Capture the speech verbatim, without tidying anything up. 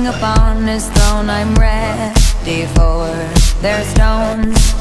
King upon his throne, I'm ready for their stones.